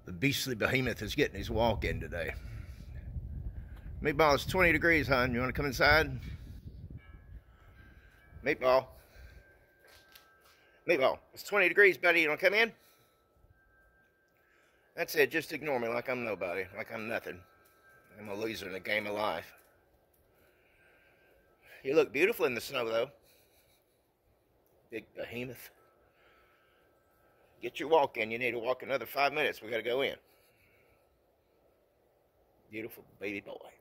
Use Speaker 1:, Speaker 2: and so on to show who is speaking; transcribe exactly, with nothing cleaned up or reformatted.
Speaker 1: The beastly behemoth is getting his walk in today. Meatball, it's twenty degrees, hon. You want to come inside? Meatball. Meatball, it's twenty degrees, buddy. You want to come in? That's it. Just ignore me like I'm nobody. Like I'm nothing. I'm a loser in the game of life. You look beautiful in the snow, though. Big behemoth. Get your walk in. You need to walk another five minutes. We got to go in. Beautiful baby boy.